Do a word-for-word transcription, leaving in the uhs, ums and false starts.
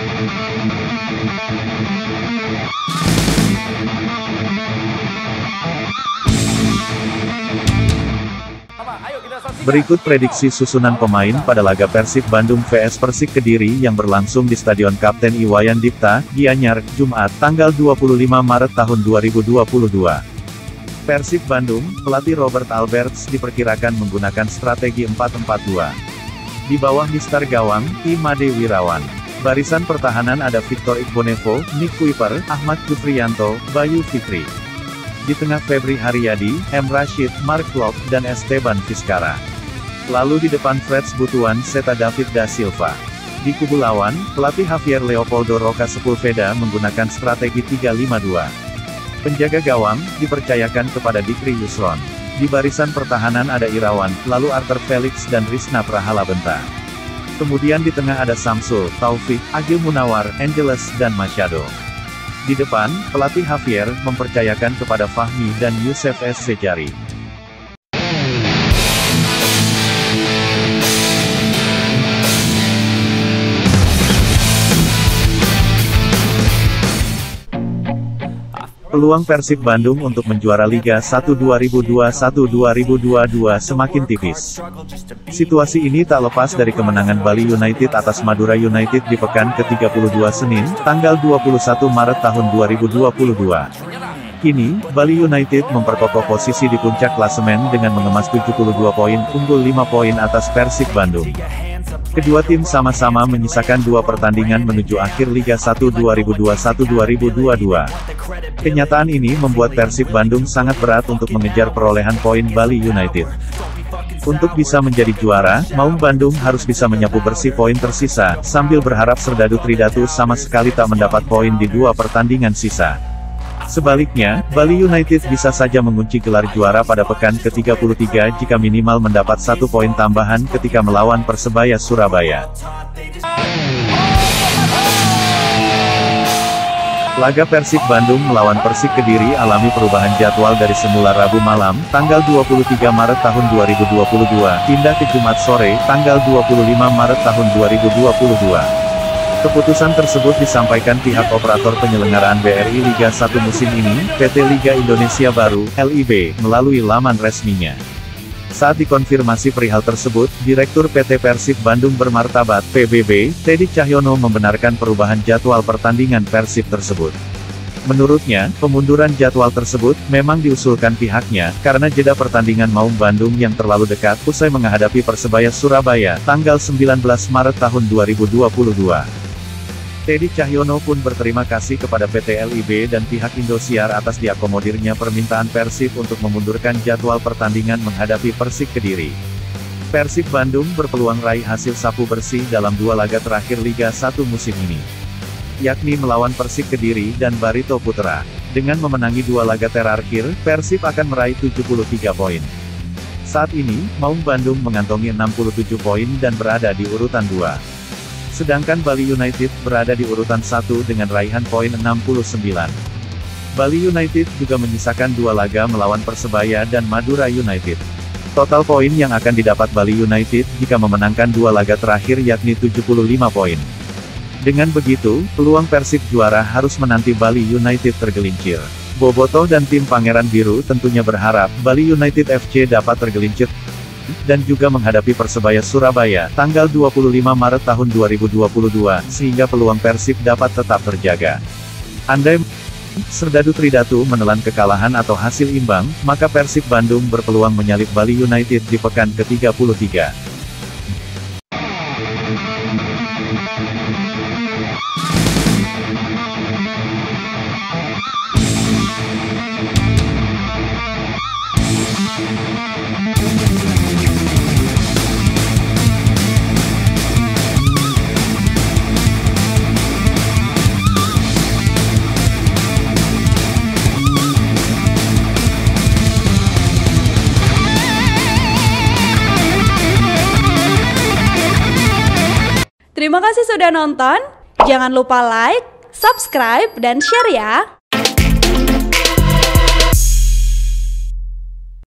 Berikut prediksi susunan pemain pada laga Persib Bandung vs Persik Kediri yang berlangsung di Stadion Kapten Iwayan Dipta, Gianyar, Jumat, tanggal dua puluh lima Maret tahun dua ribu dua puluh dua. Persib Bandung, pelatih Robert Alberts diperkirakan menggunakan strategi empat empat dua. Di bawah Mister Gawang, Imade Wirawan. Barisan pertahanan ada Victor Igbonevo, Nick Kuiper, Ahmad Jufriyanto, Bayu Fikri. Di tengah Febri Haryadi, M. Rashid, Mark Klok, dan Esteban Vizcara. Lalu di depan Freds Butuan serta David da Silva. Di kubu lawan, pelatih Javier Leopoldo Roca Sepulveda menggunakan strategi tiga lima dua. Penjaga gawang, dipercayakan kepada Dikri Yusron. Di barisan pertahanan ada Irawan, lalu Arthur Felix dan Rizna Prahalabenta. Kemudian di tengah ada Samsul, Taufik, Agil Munawar, Angeles, dan Machado. Di depan, pelatih Javier mempercayakan kepada Fahmi dan Yusef S. Sejari. Peluang Persib Bandung untuk menjuara Liga satu dua ribu dua puluh satu dua ribu dua puluh dua semakin tipis. Situasi ini tak lepas dari kemenangan Bali United atas Madura United di pekan ke tiga puluh dua Senin, tanggal dua puluh satu Maret tahun dua ribu dua puluh dua. Kini, Bali United memperkokoh posisi di puncak klasemen dengan mengemas tujuh puluh dua poin, unggul lima poin atas Persib Bandung. Kedua tim sama-sama menyisakan dua pertandingan menuju akhir Liga satu dua ribu dua puluh satu dua ribu dua puluh dua. Kenyataan ini membuat Persib Bandung sangat berat untuk mengejar perolehan poin Bali United. Untuk bisa menjadi juara, Maung Bandung harus bisa menyapu bersih poin tersisa, sambil berharap Serdadu Tridatu sama sekali tak mendapat poin di dua pertandingan sisa. Sebaliknya, Bali United bisa saja mengunci gelar juara pada pekan ke tiga puluh tiga jika minimal mendapat satu poin tambahan ketika melawan Persebaya Surabaya. Laga Persib Bandung melawan Persik Kediri alami perubahan jadwal dari semula Rabu malam, tanggal dua puluh tiga Maret tahun dua ribu dua puluh dua, pindah ke Jumat sore, tanggal dua puluh lima Maret tahun dua ribu dua puluh dua. Keputusan tersebut disampaikan pihak operator penyelenggaraan B R I Liga satu musim ini, P T Liga Indonesia Baru, L I B, melalui laman resminya. Saat dikonfirmasi perihal tersebut, Direktur P T Persib Bandung Bermartabat, P B B, Teddy Cahyono membenarkan perubahan jadwal pertandingan Persib tersebut. Menurutnya, pemunduran jadwal tersebut memang diusulkan pihaknya, karena jeda pertandingan Maung Bandung yang terlalu dekat usai menghadapi Persebaya Surabaya, tanggal sembilan belas Maret tahun dua ribu dua puluh dua. Teddy Cahyono pun berterima kasih kepada P T L I B dan pihak Indosiar atas diakomodirnya permintaan Persib untuk memundurkan jadwal pertandingan menghadapi Persik Kediri. Persib Bandung berpeluang raih hasil sapu bersih dalam dua laga terakhir Liga satu musim ini, yakni melawan Persik Kediri dan Barito Putra. Dengan memenangi dua laga terakhir, Persib akan meraih tujuh puluh tiga poin. Saat ini, Maung Bandung mengantongi enam puluh tujuh poin dan berada di urutan dua. Sedangkan Bali United berada di urutan satu dengan raihan poin enam puluh sembilan. Bali United juga menyisakan dua laga melawan Persebaya dan Madura United. Total poin yang akan didapat Bali United jika memenangkan dua laga terakhir yakni tujuh puluh lima poin. Dengan begitu, peluang Persib juara harus menanti Bali United tergelincir. Bobotoh dan tim Pangeran Biru tentunya berharap Bali United F C dapat tergelincir dan juga menghadapi Persebaya Surabaya, tanggal dua puluh lima Maret tahun dua ribu dua puluh dua, sehingga peluang Persib dapat tetap terjaga. Andai Serdadu Tridatu menelan kekalahan atau hasil imbang, maka Persib Bandung berpeluang menyalip Bali United di pekan ke tiga puluh tiga. Terima kasih sudah nonton, jangan lupa like, subscribe, dan share ya!